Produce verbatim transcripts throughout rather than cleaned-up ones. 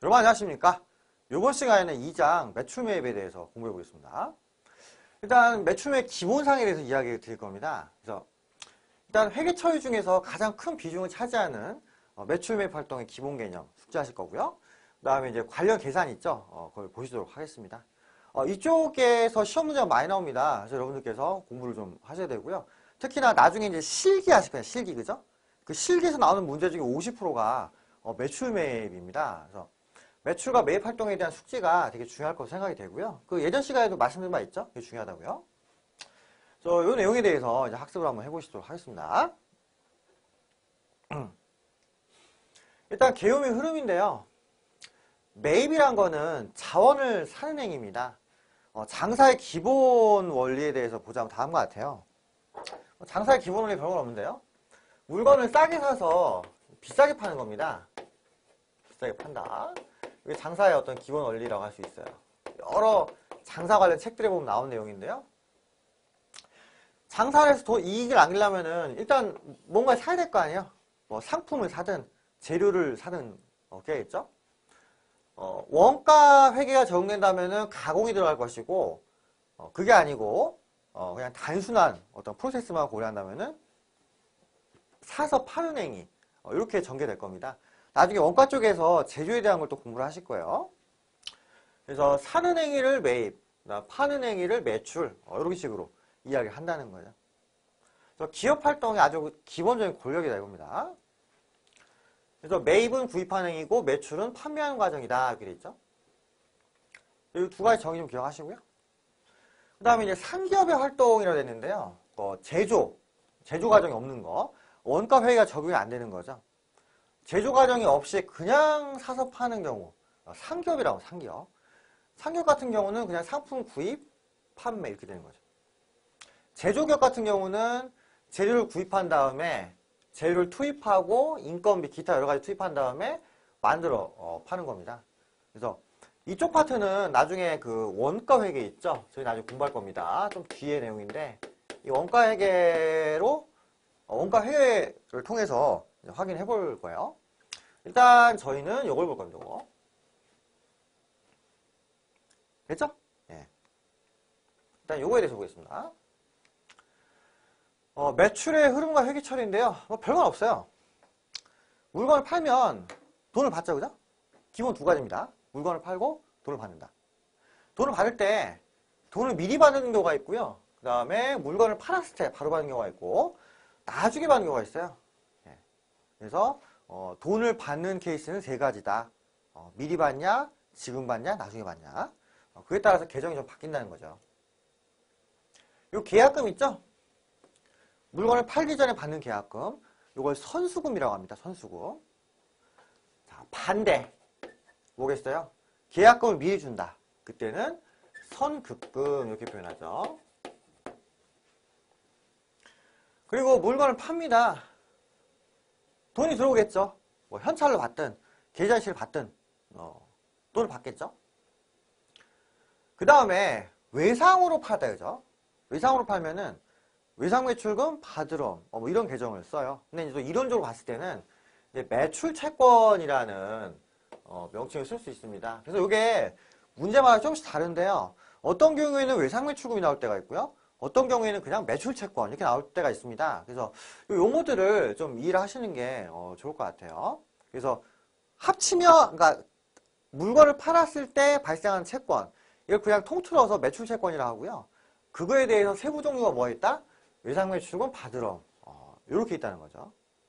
여러분 안녕하십니까? 이번 시간에는 이 장 매출 매입에 대해서 공부해 보겠습니다. 일단 매출 매입 기본상에 대해서 이야기 드릴 겁니다. 그래서 일단 회계 처리 중에서 가장 큰 비중을 차지하는 매출 매입 활동의 기본 개념 숙지하실 거고요. 그 다음에 이제 관련 계산 있죠? 어, 그걸 보시도록 하겠습니다. 어, 이쪽에서 시험 문제가 많이 나옵니다. 그래서 여러분들께서 공부를 좀 하셔야 되고요. 특히나 나중에 이제 실기 하실 거예요. 실기, 그죠? 그 실기에서 나오는 문제 중에 오십 퍼센트가 어, 매출 매입입니다. 그래서 매출과 매입 활동에 대한 숙지가 되게 중요할 것으로 생각이 되고요. 그 예전 시간에도 말씀드린 바 있죠? 그게 중요하다고요. 그래서 이 내용에 대해서 이제 학습을 한번 해보시도록 하겠습니다. 일단 개요의 흐름인데요. 매입이란 거는 자원을 사는 행위입니다. 어, 장사의 기본 원리에 대해서 보자면 다음과 같아요. 장사의 기본 원리 별건 없는데요. 물건을 싸게 사서 비싸게 파는 겁니다. 비싸게 판다. 이게 장사의 어떤 기본 원리라고 할 수 있어요. 여러 장사 관련 책들에 보면 나온 내용인데요. 장사를 해서 더 이익을 남기려면은 일단 뭔가 사야 될 거 아니에요. 뭐 상품을 사든 재료를 사든 어깨겠죠. 어, 원가 회계가 적용된다면은 가공이 들어갈 것이고, 어, 그게 아니고 어, 그냥 단순한 어떤 프로세스만 고려한다면은 사서 파는 행위, 어, 이렇게 전개될 겁니다. 나중에 원가 쪽에서 제조에 대한 걸 또 공부를 하실 거예요. 그래서 사는 행위를 매입, 파는 행위를 매출, 어, 이런 식으로 이야기를 한다는 거죠. 그래서 기업 활동의 아주 기본적인 권력이다 이겁니다. 그래서 매입은 구입하는 행위고 매출은 판매하는 과정이다 이렇게 돼 있죠. 이 두 가지 정의 좀 기억하시고요. 그 다음에 이제 상기업의 활동이라고 됐는데요. 어, 제조, 제조 과정이 없는 거, 원가 회계가 적용이 안 되는 거죠. 제조 과정이 없이 그냥 사서 파는 경우, 상기업이라고 상기업. 상기업 같은 경우는 그냥 상품 구입, 판매 이렇게 되는 거죠. 제조기업 같은 경우는 재료를 구입한 다음에 재료를 투입하고 인건비, 기타 여러 가지 투입한 다음에 만들어 어, 파는 겁니다. 그래서 이쪽 파트는 나중에 그 원가 회계 있죠? 저희 나중에 공부할 겁니다. 좀 뒤에 내용인데 이 원가 회계로 어, 원가 회계를 통해서 확인해 볼 거예요. 일단 저희는 이걸 볼 겁니다. 이거. 됐죠? 예. 일단 요거에 대해서 보겠습니다. 어, 매출의 흐름과 회계 처리인데요. 뭐 별건 없어요. 물건을 팔면 돈을 받죠, 그죠? 기본 두 가지입니다. 물건을 팔고 돈을 받는다. 돈을 받을 때 돈을 미리 받는 경우가 있고요. 그 다음에 물건을 팔았을 때 바로 받는 경우가 있고 나중에 받는 경우가 있어요. 예. 그래서 어, 돈을 받는 케이스는 세 가지다. 어, 미리 받냐, 지금 받냐, 나중에 받냐. 어, 그에 따라서 계정이 좀 바뀐다는 거죠. 요 계약금 있죠? 물건을 팔기 전에 받는 계약금, 이걸 선수금이라고 합니다. 선수금. 자, 반대. 뭐겠어요? 계약금을 미리 준다. 그때는 선급금 이렇게 표현하죠. 그리고 물건을 팝니다. 돈이 들어오겠죠. 뭐 현찰로 받든 계좌이체를 받든 어, 돈을 받겠죠. 그 다음에 외상으로 팔다 그죠? 외상으로 팔면은 외상매출금 받으럼 어, 뭐 이런 계정을 써요. 근데 이제 이론적으로 봤을 때는 이제 매출채권이라는 어, 명칭을 쓸 수 있습니다. 그래서 이게 문제마다 조금씩 다른데요. 어떤 경우에는 외상매출금이 나올 때가 있고요. 어떤 경우에는 그냥 매출채권 이렇게 나올 때가 있습니다. 그래서 이 용어들을 좀 이해를 하시는 게 어, 좋을 것 같아요. 그래서 합치면 그러니까 물건을 팔았을 때 발생하는 채권 이걸 그냥 통틀어서 매출채권이라고 하고요. 그거에 대해서 세부 종류가 뭐 있다? 외상매출금 받으럼 어, 이렇게 있다는 거죠.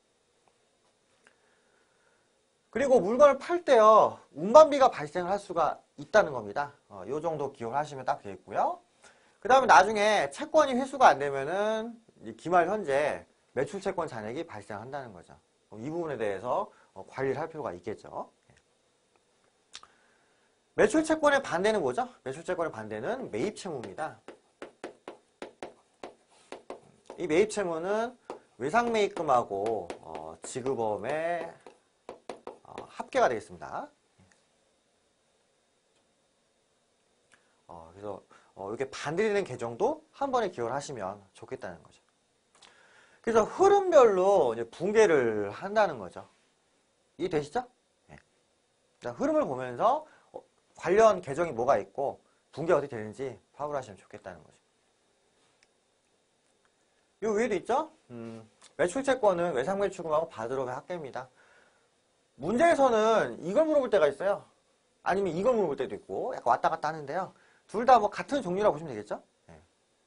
그리고 물건을 팔 때요 운반비가 발생을 할 수가 있다는 겁니다. 어, 이 정도 기억을 하시면 딱 되겠고요. 그 다음에 나중에 채권이 회수가 안 되면은 기말 현재 매출채권 잔액이 발생한다는 거죠. 어, 이 부분에 대해서 어, 관리를 할 필요가 있겠죠. 매출채권의 반대는 뭐죠? 매출채권의 반대는 매입채무입니다. 이 매입채무는 외상매입금하고 어, 지급업의 어, 합계가 되겠습니다. 어, 그래서 어, 이렇게 반대되는 계정도 한 번에 기억을 하시면 좋겠다는 거죠. 그래서 흐름별로 이제 분개를 한다는 거죠. 이해되시죠? 네. 자, 흐름을 보면서 어, 관련 계정이 뭐가 있고 붕괴가 어떻게 되는지 파악을 하시면 좋겠다는 거죠. 요 위에도 있죠? 음, 매출채권은 외상매출금하고 받으러의 합계입니다. 문제에서는 이걸 물어볼 때가 있어요. 아니면 이걸 물어볼 때도 있고 약간 왔다 갔다 하는데요. 둘 다 뭐 같은 종류라고 보시면 되겠죠? 네.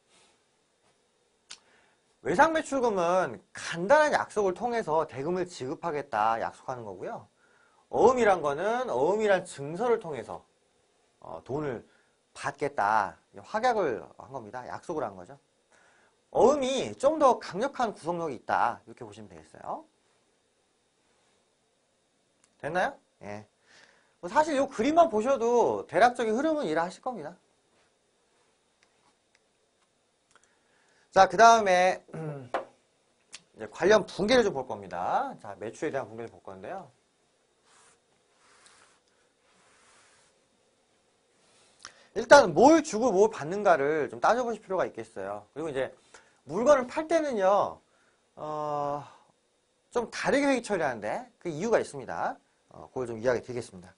외상매출금은 간단한 약속을 통해서 대금을 지급하겠다 약속하는 거고요. 어음이란 거는 어음이란 증서를 통해서 어, 돈을 받겠다 확약을 한 겁니다. 약속을 한 거죠. 어음이 좀 더 강력한 구속력이 있다 이렇게 보시면 되겠어요. 됐나요? 예. 사실 이 그림만 보셔도 대략적인 흐름은 이해하실 겁니다. 자, 그 다음에 관련 붕괴를 좀 볼 겁니다. 자, 매출에 대한 붕괴를 볼 건데요. 일단 뭘 주고 뭘 받는가를 좀 따져보실 필요가 있겠어요. 그리고 이제 물건을 팔 때는요, 어, 좀 다르게 회계 처리하는데 그 이유가 있습니다. 어, 그걸 좀 이야기 드리겠습니다.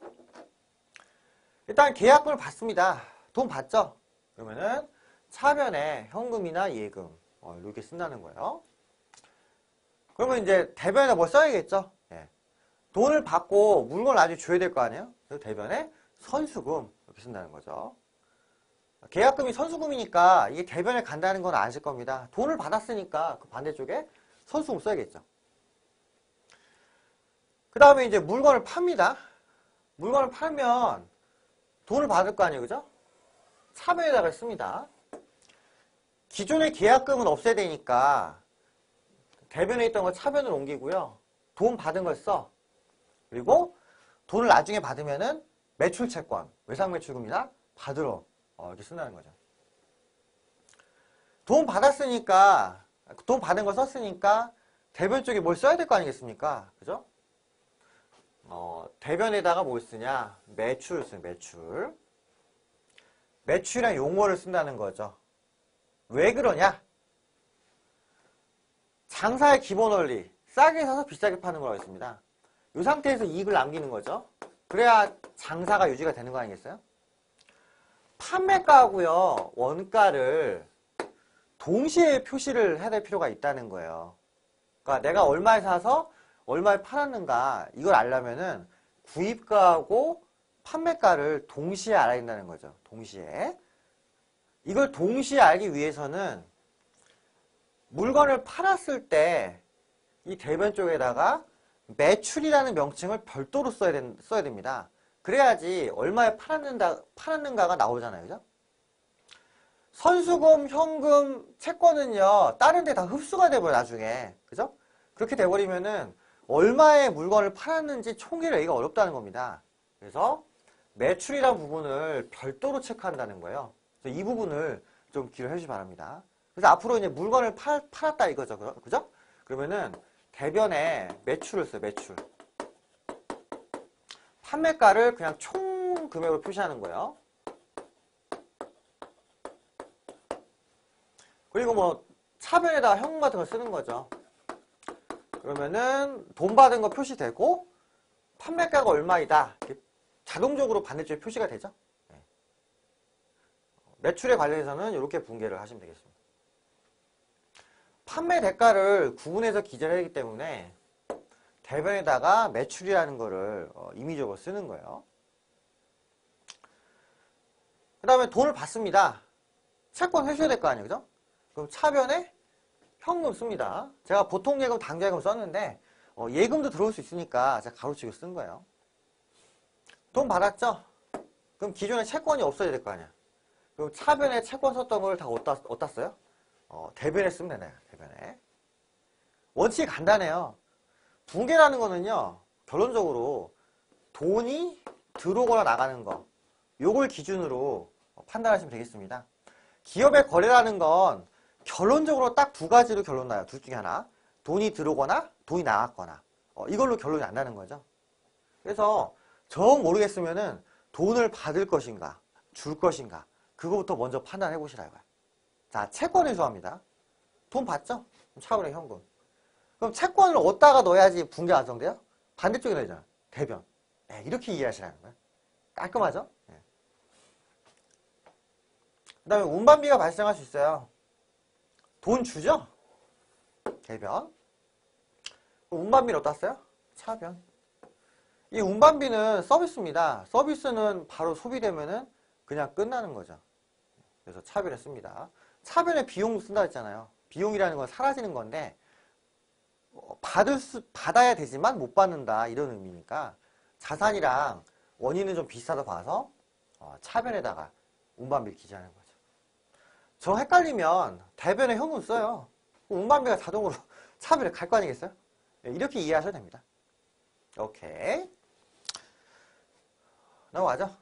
일단 계약금을 받습니다. 돈 받죠? 그러면은 차변에 현금이나 예금 어, 이렇게 쓴다는 거예요. 그러면 이제 대변에 뭐 써야겠죠? 예. 돈을 받고 물건을 나중에 줘야 될 거 아니에요? 그래서 대변에 선수금 이렇게 쓴다는 거죠. 계약금이 선수금이니까 이게 대변에 간다는 건 아실 겁니다. 돈을 받았으니까 그 반대쪽에 선수금 써야겠죠. 그 다음에 이제 물건을 팝니다. 물건을 팔면 돈을 받을 거 아니에요, 그죠? 차변에다가 씁니다. 기존의 계약금은 없애야 되니까 대변에 있던 걸 차변으로 옮기고요. 돈 받은 걸 써. 그리고 돈을 나중에 받으면은 매출채권, 외상매출금이나 받으러 어, 이렇게 쓴다는 거죠. 돈 받았으니까, 돈 받은 거 썼으니까 대변 쪽에 뭘 써야 될 거 아니겠습니까? 그죠? 어, 대변에다가 뭘 쓰냐? 매출을 쓰요, 매출. 매출이란 용어를 쓴다는 거죠. 왜 그러냐? 장사의 기본 원리, 싸게 사서 비싸게 파는 거라고 했습니다. 이 상태에서 이익을 남기는 거죠. 그래야 장사가 유지가 되는 거 아니겠어요? 판매가하고요, 원가를 동시에 표시를 해야 될 필요가 있다는 거예요. 그러니까 내가 얼마에 사서 얼마에 팔았는가 이걸 알려면은 구입가하고 판매가를 동시에 알아야 된다는 거죠. 동시에. 이걸 동시에 알기 위해서는 물건을 팔았을 때 이 대변 쪽에다가 매출이라는 명칭을 별도로 써야, 된, 써야 됩니다. 그래야지 얼마에 팔았는가, 팔았는가가 나오잖아요. 그죠? 선수금, 현금, 채권은요, 다른 데 다 흡수가 돼버려요, 나중에. 그죠? 그렇게 돼버리면은 얼마의 물건을 팔았는지 총계를 내기가 어렵다는 겁니다. 그래서 매출이라는 부분을 별도로 체크한다는 거예요. 그래서 이 부분을 좀 기억해 주시기 바랍니다. 그래서 앞으로 이제 물건을 팔, 팔았다 이거죠. 그죠? 그러면은 대변에 매출을 써요, 매출. 판매가를 그냥 총 금액으로 표시하는 거예요. 그리고 뭐 차변에다가 현금 같은 거 쓰는 거죠. 그러면은 돈 받은 거 표시되고 판매가가 얼마이다. 이렇게 자동적으로 반대쪽에 표시가 되죠. 네. 매출에 관련해서는 이렇게 분개를 하시면 되겠습니다. 판매 대가를 구분해서 기재를 하기 때문에 대변에다가 매출이라는 거를 어, 임의적으로 쓰는 거예요. 그 다음에 돈을 받습니다. 채권 회수해야 될 거 아니에요, 그죠? 그럼 차변에 현금 씁니다. 제가 보통 예금, 당좌예금 썼는데 어, 예금도 들어올 수 있으니까 제가 가로치고 쓴 거예요. 돈 받았죠? 그럼 기존에 채권이 없어야 될 거 아니야. 그럼 차변에 채권 썼던 걸 다 어디다, 어디다 써요? 어, 대변에 쓰면 되나요? 대변에. 원칙이 간단해요. 붕괴라는 거는요, 결론적으로 돈이 들어오거나 나가는 거, 요걸 기준으로 판단하시면 되겠습니다. 기업의 거래라는 건 결론적으로 딱 두 가지로 결론 나요. 둘 중에 하나. 돈이 들어오거나 돈이 나갔거나. 어, 이걸로 결론이 안 나는 거죠. 그래서 정 모르겠으면은 돈을 받을 것인가, 줄 것인가, 그거부터 먼저 판단해 보시라 이거야. 자, 채권 회수합니다. 돈 받죠? 차분의 현금. 그럼 채권을 어디다가 넣어야지 붕괴 완성돼요? 반대쪽에 넣어야잖아. 대변. 네, 이렇게 이해하시라는 거예요. 깔끔하죠? 네. 그 다음에 운반비가 발생할 수 있어요. 돈 주죠? 대변. 운반비는 어디다 써요? 차변. 이 운반비는 서비스입니다. 서비스는 바로 소비되면은 그냥 끝나는 거죠. 그래서 차변에 씁니다. 차변에 비용 쓴다 했잖아요. 비용이라는 건 사라지는 건데 받을 수, 받아야 되지만 못 받는다 이런 의미니까 자산이랑 원인은 좀 비슷하다 봐서 어, 차변에다가 운반비를 기재하는 거죠. 저 헷갈리면 대변에 현금 써요. 운반비가 자동으로 차변에 갈 거 아니겠어요? 이렇게 이해하셔도 됩니다. 오케이. 넘어가죠.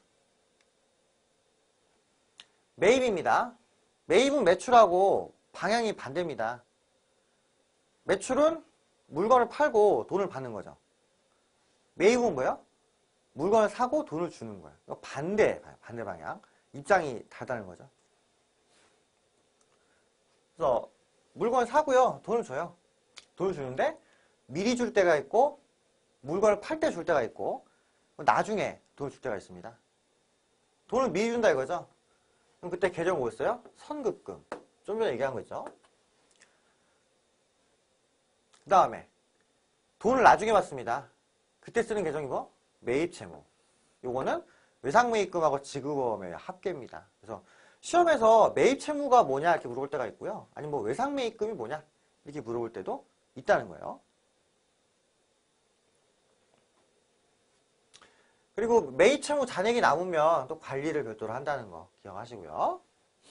매입입니다. 매입은 매출하고 방향이 반대입니다. 매출은 물건을 팔고 돈을 받는 거죠. 매입은 뭐예요? 물건을 사고 돈을 주는 거예요. 반대, 반대 방향. 입장이 다르다는 거죠. 그래서 물건을 사고요. 돈을 줘요. 돈을 주는데 미리 줄 때가 있고 물건을 팔 때 줄 때가 있고 나중에 돈을 줄 때가 있습니다. 돈을 미리 준다 이거죠. 그럼 그때 계정 뭐였어요? 선급금. 좀 전에 얘기한 거 있죠. 그 다음에 돈을 나중에 받습니다. 그때 쓰는 계정이 뭐? 매입채무. 요거는 외상매입금하고 지급보험의 합계입니다. 그래서 시험에서 매입채무가 뭐냐 이렇게 물어볼 때가 있고요. 아니면 뭐 외상매입금이 뭐냐 이렇게 물어볼 때도 있다는 거예요. 그리고 매입채무 잔액이 남으면 또 관리를 별도로 한다는 거 기억하시고요.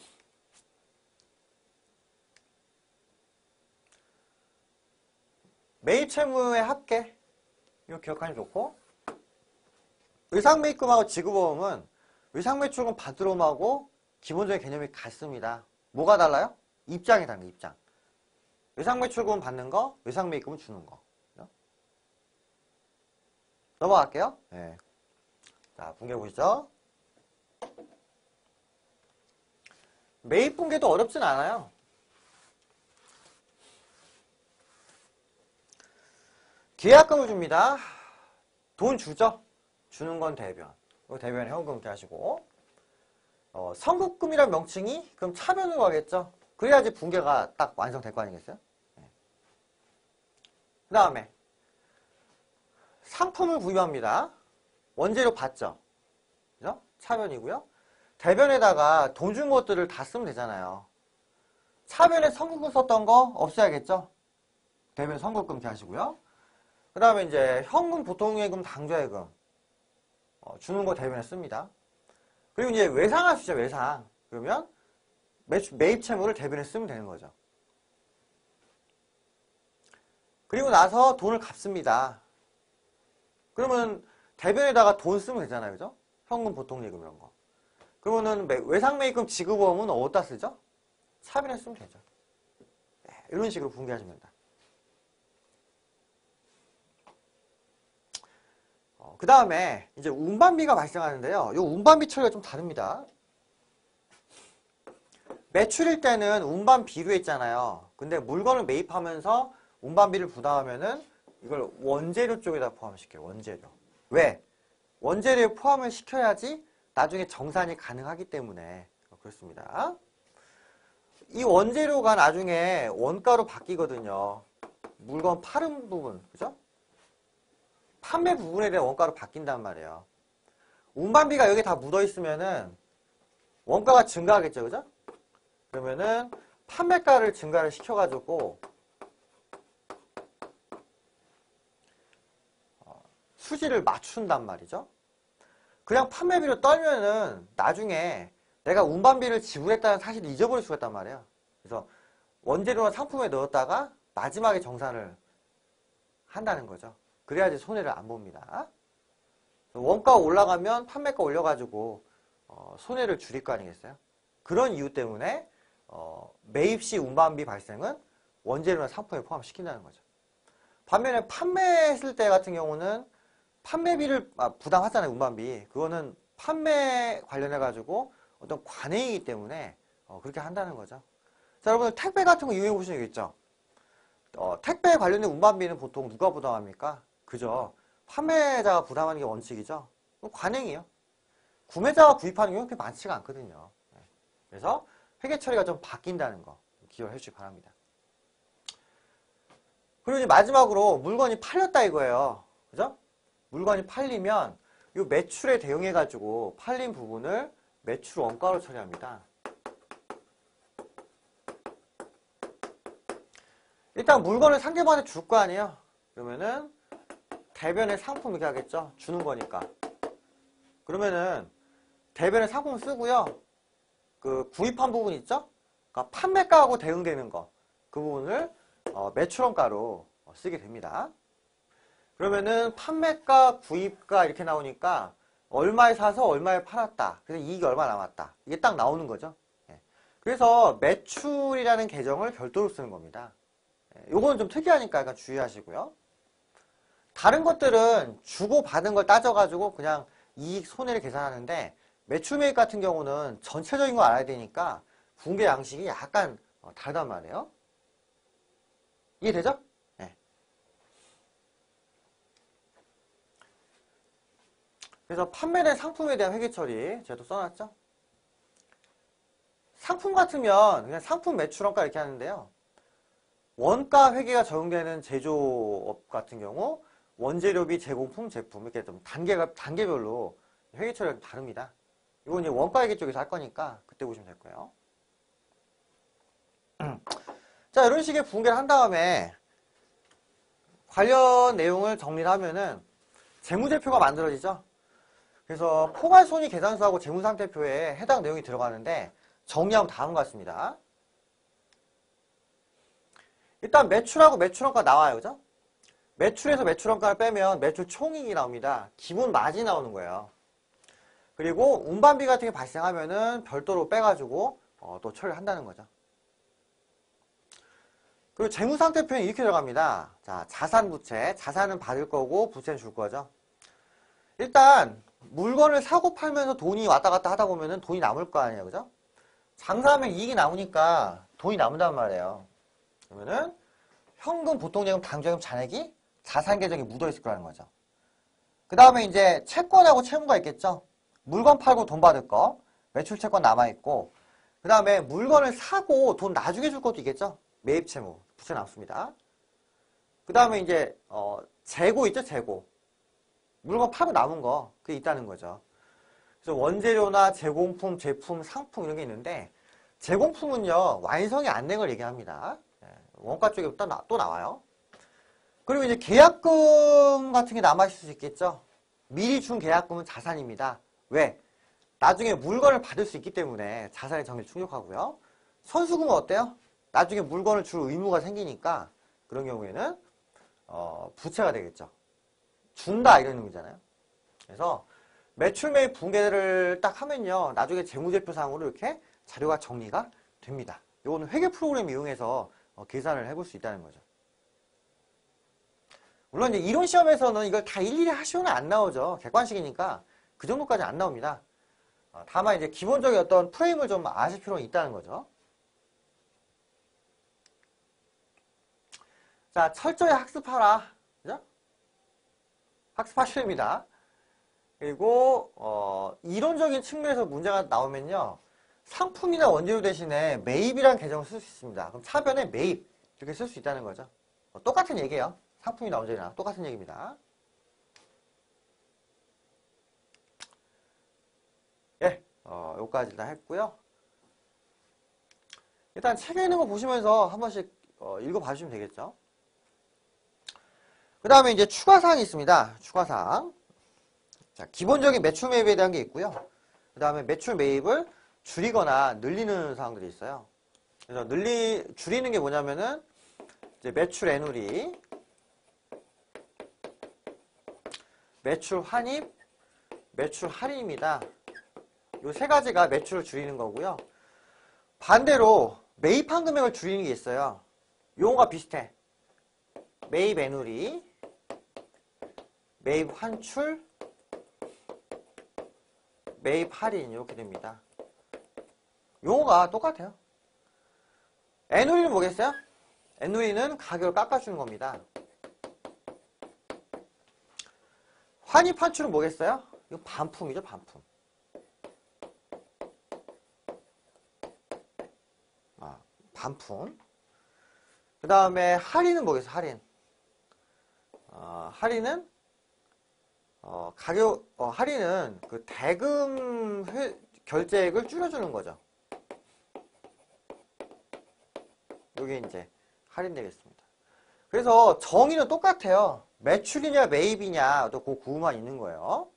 매입채무의 합계 이거 기억하시면 좋고 외상매입금하고 지급보험은 외상매출금 받으러하고 기본적인 개념이 같습니다. 뭐가 달라요? 입장이 다른 거 입장. 외상매출금 받는 거, 외상매입금은 주는 거. 넘어갈게요. 네. 자, 붕괴 보시죠. 매입 붕괴도 어렵진 않아요. 계약금을 줍니다. 돈 주죠? 주는 건 대변. 대변에 현금 이렇게 하시고. 어, 선급금이란 명칭이 그럼 차변으로 가겠죠? 그래야지 붕괴가 딱 완성될 거 아니겠어요? 네. 그 다음에 상품을 구입합니다. 원재료 받죠? 그죠? 차변이고요. 대변에다가 돈 준 것들을 다 쓰면 되잖아요. 차변에 선급금 썼던 거 없애야겠죠? 대변 선급금 이렇게 하시고요. 그 다음에 이제 현금, 보통예금, 당좌예금 어, 주는 거 대변에 씁니다. 그리고 이제 외상할 수 있죠, 외상. 그러면 매출, 매입 채무를 대변에 쓰면 되는 거죠. 그리고 나서 돈을 갚습니다. 그러면 대변에다가 돈 쓰면 되잖아요, 그죠? 현금, 보통예금 이런 거. 그러면은 외상매입금 지급보험은 어디다 쓰죠? 차변에 쓰면 되죠. 네, 이런 식으로 붕괴하시면 된다. 어, 그 다음에 이제 운반비가 발생하는데요. 이 운반비 처리가 좀 다릅니다. 매출일 때는 운반 비료에 있잖아요. 근데 물건을 매입하면서 운반비를 부담하면은 이걸 원재료 쪽에다 포함시켜요. 원재료. 왜? 원재료에 포함을 시켜야지 나중에 정산이 가능하기 때문에 그렇습니다. 이 원재료가 나중에 원가로 바뀌거든요. 물건 파는 부분, 그죠? 판매 부분에 대한 원가로 바뀐단 말이에요. 운반비가 여기 다 묻어 있으면은 원가가 증가하겠죠, 그죠? 그러면은 판매가를 증가를 시켜가지고 수지를 맞춘단 말이죠. 그냥 판매비로 떨면은 나중에 내가 운반비를 지불했다는 사실을 잊어버릴 수가 있단 말이에요. 그래서 원재료나 상품에 넣었다가 마지막에 정산을 한다는 거죠. 그래야지 손해를 안 봅니다. 원가가 올라가면 판매가 올려가지고 어, 손해를 줄일 거 아니겠어요? 그런 이유 때문에 어, 매입 시 운반비 발생은 원재료나 상품에 포함시킨다는 거죠. 반면에 판매했을 때 같은 경우는 판매비를 아, 부담하잖아요, 운반비. 그거는 판매 관련해가지고 어떤 관행이기 때문에 어, 그렇게 한다는 거죠. 자, 여러분 택배 같은 거 이용해 보신 적 있죠? 어, 택배 관련된 운반비는 보통 누가 부담합니까? 그죠? 판매자가 부담하는 게 원칙이죠. 관행이에요. 구매자가 구입하는 경우는 그렇게 많지가 않거든요. 그래서 회계 처리가 좀 바뀐다는 거 기억해 주시기 바랍니다. 그리고 이제 마지막으로 물건이 팔렸다 이거예요. 그죠? 물건이 팔리면 이 매출에 대응해 가지고 팔린 부분을 매출 원가로 처리합니다. 일단 물건을 상대방한테 줄 거 아니에요. 그러면은 대변의 상품 이렇게 하겠죠. 주는 거니까. 그러면은 대변의 상품 쓰고요. 그 구입한 부분 있죠? 그러니까 판매가하고 대응되는 거. 그 부분을 어, 매출원가로 쓰게 됩니다. 그러면은 판매가, 구입가 이렇게 나오니까 얼마에 사서 얼마에 팔았다. 그래서 이익이 얼마 남았다. 이게 딱 나오는 거죠. 예. 그래서 매출이라는 계정을 별도로 쓰는 겁니다. 예. 요거는 좀 특이하니까 약간 주의하시고요. 다른 것들은 주고받은 걸 따져가지고 그냥 이익, 손해를 계산하는데 매출 매입 같은 경우는 전체적인 거 알아야 되니까 분배 양식이 약간 다르단 말이에요. 이해되죠? 네. 그래서 판매된 상품에 대한 회계 처리 제가 또 써놨죠? 상품 같으면 그냥 상품 매출원가 이렇게 하는데요. 원가 회계가 적용되는 제조업 같은 경우 원재료비, 제공품, 제품 이렇게 좀 단계가 단계별로 회계 처리가 좀 다릅니다. 이건 이제 원가 회계 쪽에서 할 거니까 그때 보시면 될 거예요. 자, 이런 식의 분개를 한 다음에 관련 내용을 정리를 하면은 재무제표가 만들어지죠. 그래서 포괄손익 계산서하고 재무상태표에 해당 내용이 들어가는데 정리하면 다음과 같습니다. 일단 매출하고 매출원가 나와요. 그죠? 매출에서 매출원가를 빼면 매출 총익이 나옵니다. 기본 마진이 나오는 거예요. 그리고 운반비 같은 게 발생하면은 별도로 빼가지고 어, 또 처리를 한다는 거죠. 그리고 재무상태표는 이렇게 들어갑니다. 자, 자산, 부채. 자산은 받을 거고 부채는 줄 거죠. 일단 물건을 사고 팔면서 돈이 왔다 갔다 하다 보면은 돈이 남을 거 아니에요. 그죠? 장사하면 이익이 남으니까 돈이 남는단 말이에요. 그러면은 현금, 보통예금, 당좌예금, 잔액이 자산 계정에 묻어 있을 거라는 거죠. 그 다음에 이제 채권하고 채무가 있겠죠. 물건 팔고 돈 받을 거, 매출 채권 남아있고, 그 다음에 물건을 사고 돈 나중에 줄 것도 있겠죠. 매입 채무, 부채 남습니다. 그 다음에 이제 어, 재고 있죠, 재고. 물건 팔고 남은 거, 그게 있다는 거죠. 그래서 원재료나 제공품, 제품, 상품 이런 게 있는데, 제공품은요, 완성이 안 된 걸 얘기합니다. 원가 쪽에 또, 나, 또 나와요. 그리고 이제 계약금 같은 게 남아있을 수 있겠죠. 미리 준 계약금은 자산입니다. 왜? 나중에 물건을 받을 수 있기 때문에 자산의 정의를 충족하고요. 선수금은 어때요? 나중에 물건을 줄 의무가 생기니까 그런 경우에는 어, 부채가 되겠죠. 준다 이런 의미잖아요. 그래서 매출 매입 분개를 딱 하면요. 나중에 재무제표상으로 이렇게 자료가 정리가 됩니다. 이거는 회계 프로그램 이용해서 어, 계산을 해볼 수 있다는 거죠. 물론 이제 이론 시험에서는 이걸 다 일일이 하시오는 안 나오죠. 객관식이니까 그 정도까지 안 나옵니다. 어, 다만 이제 기본적인 어떤 프레임을 좀 아실 필요는 있다는 거죠. 자, 철저히 학습하라. 그죠? 학습하셔야 됩니다. 그리고 어, 이론적인 측면에서 문제가 나오면요. 상품이나 원재료 대신에 매입이라는 계정을 쓸 수 있습니다. 그럼 차변에 매입 이렇게 쓸 수 있다는 거죠. 어, 똑같은 얘기예요. 상품이나 원재료나 똑같은 얘기입니다. 예, 어, 여기까지 다 했고요. 일단 책에 있는 거 보시면서 한 번씩 어, 읽어봐 주시면 되겠죠. 그 다음에 이제 추가사항이 있습니다. 추가사항. 자, 기본적인 매출 매입에 대한 게 있고요. 그 다음에 매출 매입을 줄이거나 늘리는 사항들이 있어요. 그래서 늘리, 줄이는 게 뭐냐면은 이제 매출 애누리, 매출 환입, 매출 할인입니다. 요 세 가지가 매출을 줄이는 거고요. 반대로 매입한 금액을 줄이는 게 있어요. 요거가 비슷해. 매입 애누리, 매입 환출, 매입 할인 이렇게 됩니다. 용어가 똑같아요. 애누리는 뭐겠어요? 애누리는 가격을 깎아주는 겁니다. 환입 환출은 뭐겠어요? 이거 반품이죠, 반품. 아, 반품. 그 다음에 할인은 뭐겠어요, 할인? 어, 할인은 어, 가격, 어, 할인은 그 대금 회, 결제액을 줄여주는 거죠. 이게 이제 할인되겠습니다. 그래서 정의는 똑같아요. 매출이냐 매입이냐 또 그 구만 있는 거예요.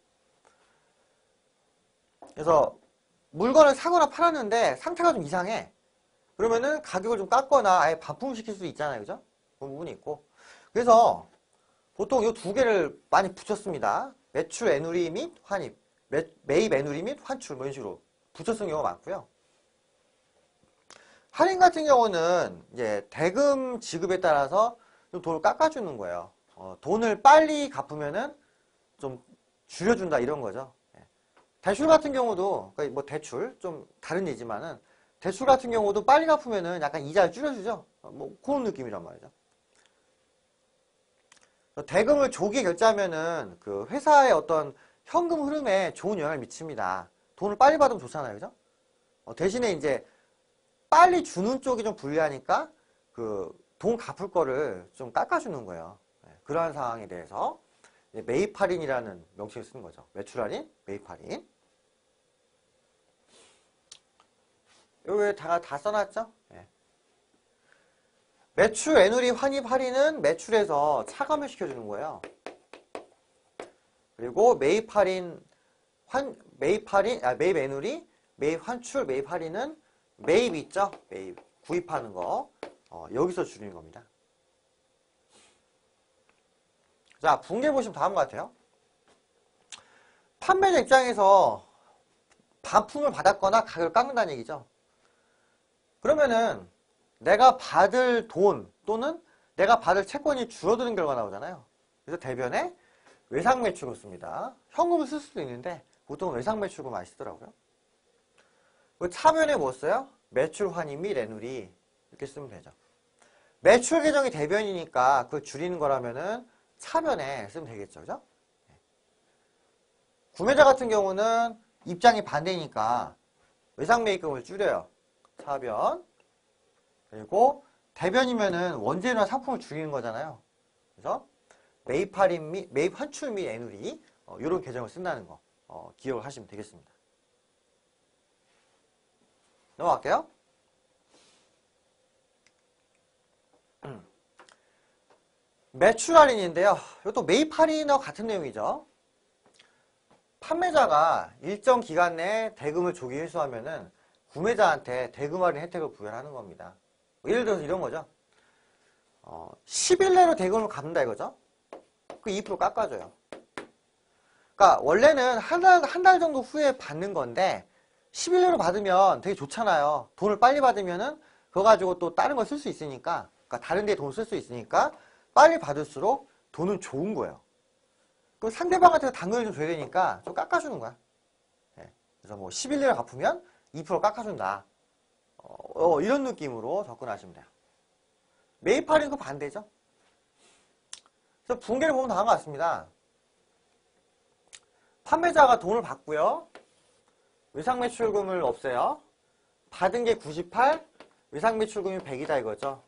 그래서 물건을 사거나 팔았는데 상태가 좀 이상해. 그러면은 가격을 좀 깎거나 아예 반품시킬 수 있잖아요. 그죠? 그 부분이 있고. 그래서 보통 이 두 개를 많이 붙였습니다. 매출 애누리 및 환입, 매, 매입 애누리 및 환출 뭐 이런 식으로 붙여 쓰는 경우가 많고요. 할인 같은 경우는 이제 대금 지급에 따라서 좀 돈을 깎아주는 거예요. 어, 돈을 빨리 갚으면은 좀 줄여준다 이런 거죠. 대출 같은 경우도 그러니까 뭐 대출 좀 다른 예지만은 대출 같은 경우도 빨리 갚으면은 약간 이자를 줄여주죠. 뭐 그런 느낌이란 말이죠. 대금을 조기에 결제하면은 그 회사의 어떤 현금 흐름에 좋은 영향을 미칩니다. 돈을 빨리 받으면 좋잖아요, 그죠? 어, 대신에 이제 빨리 주는 쪽이 좀 불리하니까 그 돈 갚을 거를 좀 깎아주는 거예요. 네, 그러한 상황에 대해서 매입 할인이라는 명칭을 쓰는 거죠. 매출 할인, 매입 할인. 여기 다, 다 써놨죠? 네. 매출 애누리 환입 할인은 매출에서 차감을 시켜주는 거예요. 그리고 매입 할인, 환, 매입 할인, 아, 매입 애누리, 매입 환출, 매입 할인은 매입 있죠? 매입. 구입하는 거. 어, 여기서 줄이는 겁니다. 자, 붕괴 보시면 다음과 같아요. 판매자 입장에서 반품을 받았거나 가격을 깎는다는 얘기죠. 그러면은 내가 받을 돈 또는 내가 받을 채권이 줄어드는 결과가 나오잖아요. 그래서 대변에 외상 매출금 씁니다. 현금을 쓸 수도 있는데 보통 외상 매출금 많이 쓰더라고요. 차변에 뭐 써요? 매출 환입 및 애누리 이렇게 쓰면 되죠. 매출 계정이 대변이니까 그걸 줄이는 거라면은 차변에 쓰면 되겠죠. 그죠? 구매자 같은 경우는 입장이 반대니까 외상 매입금을 줄여요. 차변. 그리고 대변이면은 원재료나 상품을 줄이는 거잖아요. 그래서 매입 할인 및 매입 환출 및 애누리 어, 이런 계정을 쓴다는 거 어, 기억을 하시면 되겠습니다. 넘어갈게요. 음. 매출 할인인데요. 이것도 매입 할인과 같은 내용이죠. 판매자가 일정 기간 내에 대금을 조기 회수하면은 구매자한테 대금 할인 혜택을 부여하는 겁니다. 예를 들어서 이런 거죠. 어, 십 일 내로 대금을 갚는다 이거죠. 그 이 퍼센트 깎아줘요. 그러니까 원래는 한 달, 한 달 정도 후에 받는 건데 십 일 내로 받으면 되게 좋잖아요. 돈을 빨리 받으면은 그거 가지고 또 다른 걸 쓸 수 있으니까, 그러니까 다른 데에 돈을 쓸 수 있으니까 빨리 받을수록 돈은 좋은 거예요. 그럼 상대방한테 당근을 좀 줘야 되니까 좀 깎아주는 거야. 네. 그래서 뭐 십 일 내로 갚으면 이 퍼센트 깎아준다. 어, 어, 이런 느낌으로 접근하시면 돼요. 매입 할인 그 반대죠. 그래서 붕괴를 보면 다음과 같습니다. 판매자가 돈을 받고요. 외상 매출금을 없애요. 받은 게 구십팔, 외상 매출금이 백이다 이거죠.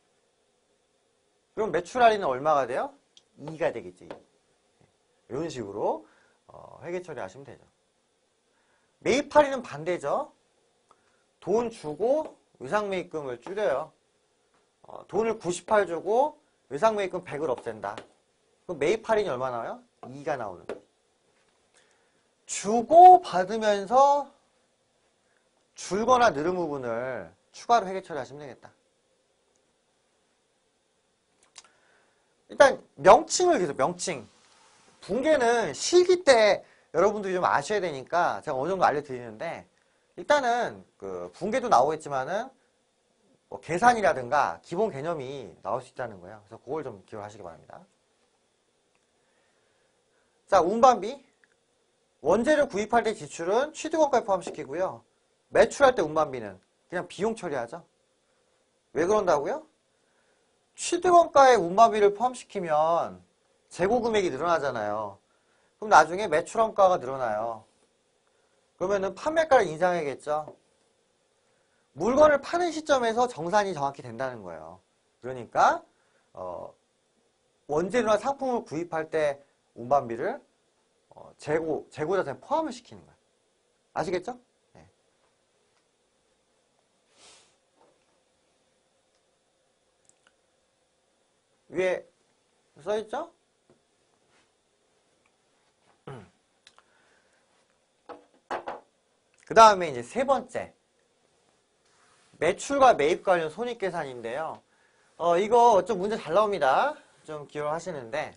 그럼 매출 할인은 얼마가 돼요? 이가 되겠지. 이런 식으로 어, 회계 처리하시면 되죠. 매입 할인은 반대죠. 돈 주고 외상 매입금을 줄여요. 어, 돈을 구십팔 주고 외상 매입금 백을 없앤다. 그럼 매입 할인이 얼마 나와요? 이가 나오는 거예요. 주고 받으면서 줄거나 늘은 부분을 추가로 회계 처리하시면 되겠다. 일단 명칭을 계속 명칭. 붕괴는 실기 때 여러분들이 좀 아셔야 되니까 제가 어느 정도 알려드리는데, 일단은 그 붕괴도 나오겠지만은 뭐 계산이라든가 기본 개념이 나올 수 있다는 거예요. 그래서 그걸 좀 기억하시기 바랍니다. 자, 운반비. 원재료 구입할 때 지출은 취득원가에 포함시키고요. 매출할 때 운반비는 그냥 비용 처리하죠. 왜 그런다고요? 취득원가에 운반비를 포함시키면 재고 금액이 늘어나잖아요. 그럼 나중에 매출원가가 늘어나요. 그러면은 판매가를 인상해야겠죠. 물건을 파는 시점에서 정산이 정확히 된다는 거예요. 그러니까 어, 원재료나 상품을 구입할 때 운반비를 어, 재고, 재고 자산에 포함을 시키는 거예요. 아시겠죠? 네. 위에 써있죠? 그 다음에 이제 세 번째. 매출과 매입 관련 손익계산인데요. 어, 이거 좀 문제 잘 나옵니다. 좀 기억하시는데.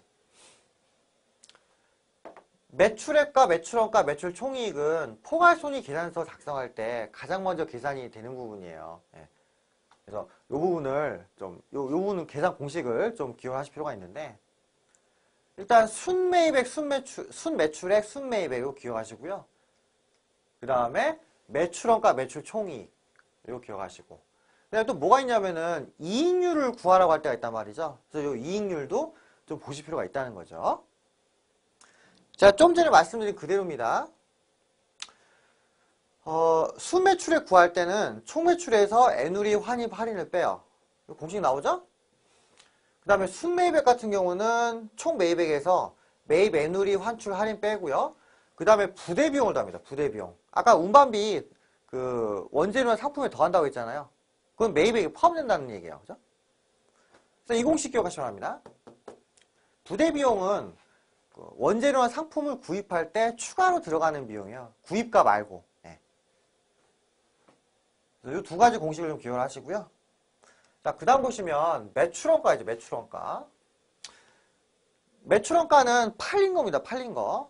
매출액과 매출원가, 매출총이익은 포괄손익계산서 작성할 때 가장 먼저 계산이 되는 부분이에요. 예. 그래서 이 부분을 좀, 요, 요 부분은 계산 공식을 좀 기억하실 필요가 있는데, 일단 순매입액, 순매출, 순매출액, 순매입액 이거 기억하시고요. 그 다음에 매출원가, 매출총이익 이거 기억하시고. 그다음에 또 뭐가 있냐면은 이익률을 구하라고 할 때가 있단 말이죠. 그래서 이 이익률도 좀 보실 필요가 있다는 거죠. 자, 좀 전에 말씀드린 그대로입니다. 어, 순매출액 구할 때는 총매출에서 애누리, 환입, 할인을 빼요. 공식 나오죠? 그 다음에 순매입액 같은 경우는 총매입액에서 매입, 애누리, 환출, 할인 빼고요. 그 다음에 부대비용을 더합니다. 부대비용. 아까 운반비 그 원재료나 상품에 더한다고 했잖아요. 그건 매입액에 포함된다는 얘기예요. 그죠? 그래서 이 공식 기억하시면 합니다. 부대비용은 원재료나 상품을 구입할 때 추가로 들어가는 비용이에요. 구입가 말고. 네. 이 두 가지 공식을 좀 기억을 하시고요. 자, 그 다음 보시면 매출원가이죠. 매출원가. 매출원가는 팔린 겁니다. 팔린 거.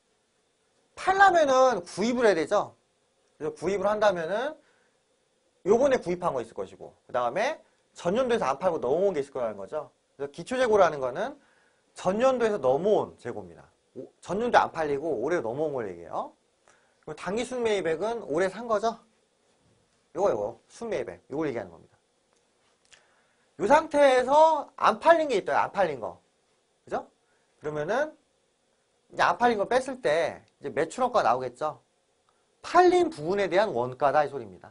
팔려면은 구입을 해야 되죠. 그래서 구입을 한다면은 요번에 구입한 거 있을 것이고, 그 다음에 전년도에서 안 팔고 넘어온 게 있을 거라는 거죠. 그래서 기초재고라는 거는 전년도에서 넘어온 재고입니다. 전년도에 안 팔리고 올해 넘어온 걸 얘기해요. 그리고 단기 순매입액은 올해 산 거죠. 요거 요거 순매입액 요걸 얘기하는 겁니다. 이 상태에서 안 팔린 게 있어요. 안 팔린 거. 그죠? 그러면은 이제 안 팔린 거 뺐을 때 이제 매출원가 나오겠죠. 팔린 부분에 대한 원가다 이 소리입니다.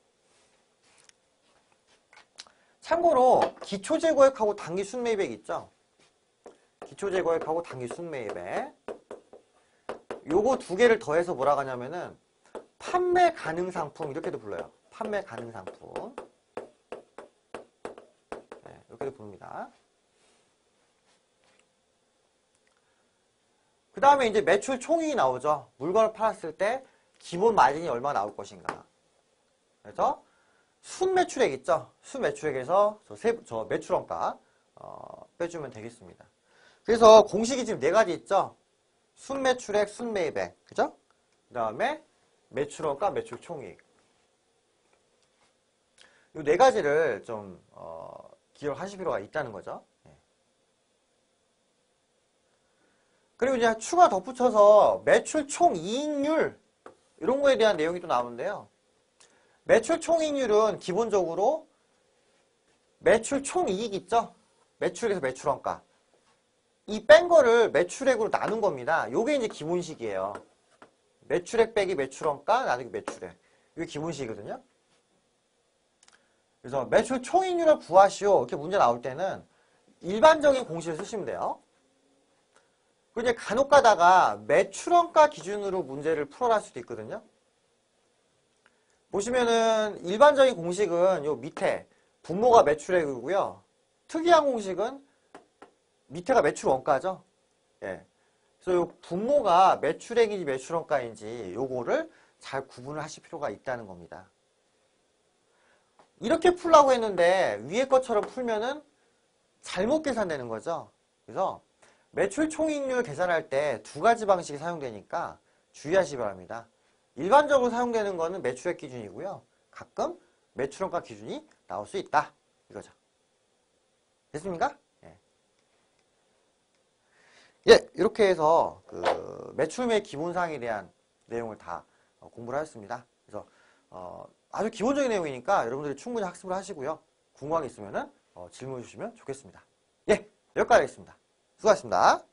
참고로 기초재고액하고 단기 순매입액 있죠. 기초재고액하고 단기 순매입액 요거 두 개를 더해서 뭐라고 하냐면은 판매 가능 상품 이렇게도 불러요. 판매 가능 상품. 네, 이렇게도 부릅니다. 그 다음에 이제 매출 총익이 나오죠. 물건을 팔았을 때 기본 마진이 얼마 나올 것인가. 그래서 순매출액 있죠. 순매출액에서 저, 세, 저 매출원가 어, 빼주면 되겠습니다. 그래서 공식이 지금 네 가지 있죠. 순매출액, 순매입액, 그죠? 그 다음에 매출원가, 매출총익. 이 네 가지를 좀 어, 기억하실 필요가 있다는 거죠. 네. 그리고 이제 추가 덧붙여서 매출 총이익률 이런 거에 대한 내용이 또 나오는데요. 매출 총이익률은 기본적으로 매출 총이익 있죠? 매출에서 매출원가. 이 뺀 거를 매출액으로 나눈 겁니다. 요게 이제 기본식이에요. 매출액 빼기 매출원가 나누기 매출액. 이게 기본식이거든요. 그래서 매출 총이익률을 구하시오. 이렇게 문제 나올 때는 일반적인 공식을 쓰시면 돼요. 그리고 이제 간혹 가다가 매출원가 기준으로 문제를 풀어낼 수도 있거든요. 보시면은 일반적인 공식은 요 밑에 분모가 매출액이고요. 특이한 공식은 밑에가 매출원가죠. 예. 그래서 요 분모가 매출액인지 매출원가인지 요거를 잘 구분을 하실 필요가 있다는 겁니다. 이렇게 풀라고 했는데 위에 것처럼 풀면은 잘못 계산되는 거죠. 그래서 매출 총이익률 계산할 때 두 가지 방식이 사용되니까 주의하시기 바랍니다. 일반적으로 사용되는 거는 매출액 기준이고요. 가끔 매출원가 기준이 나올 수 있다. 이거죠. 됐습니까? 예. 예, 이렇게 해서 그 매출매입 기본사항에 대한 내용을 다 공부를 하였습니다. 그래서 어 아주 기본적인 내용이니까 여러분들이 충분히 학습을 하시고요. 궁금한 게 있으면은 어 질문해 주시면 좋겠습니다. 예, 여기까지 하겠습니다. 수고하셨습니다.